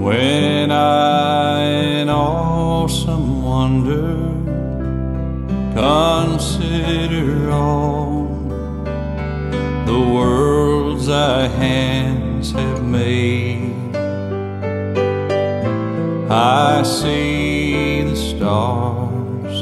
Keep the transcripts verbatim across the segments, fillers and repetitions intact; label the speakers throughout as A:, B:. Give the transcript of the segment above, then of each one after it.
A: when I in awesome wonder consider all the worlds thy hands have made. I see the stars,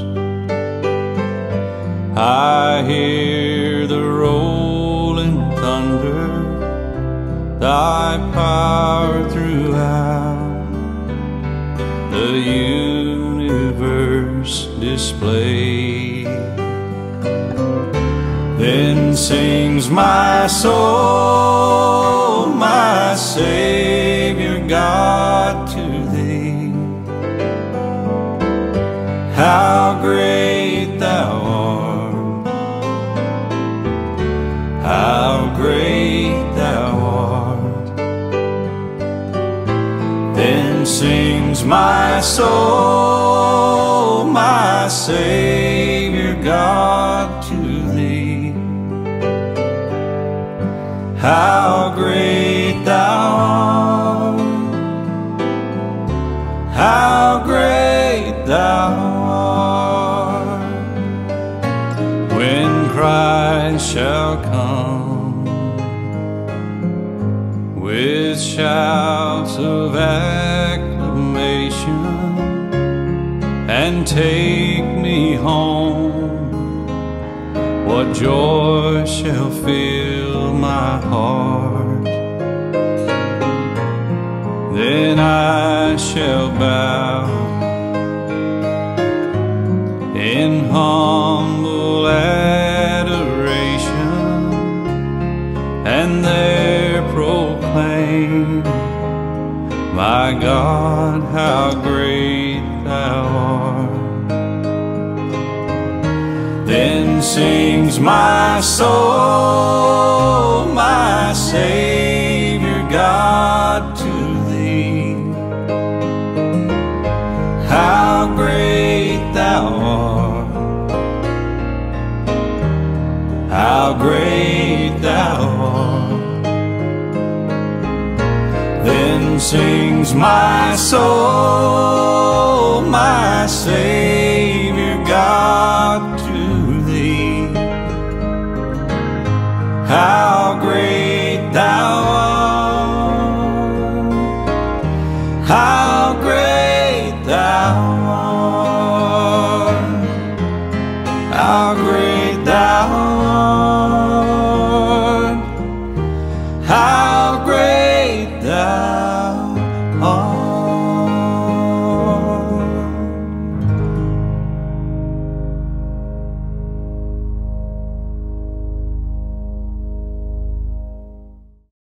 A: I hear the rolling thunder, thy power throughout the universe display. Then sings my soul, my Savior God, to thee. How great thou art, how great thou art. Then sings my soul, my Savior God, to thee. How great thou art, how great thou art. When Christ shall come with shouts of acclamation and take me home, what joy shall fill my heart. Then I shall bow in humble adoration and there proclaim, my God, how great thou art. Then sings my soul, my Savior God, to thee. How great thou art, how great thou art. Then sings my soul, my Savior God, to thee. How great thou art, how great thou art, how great thou art, how great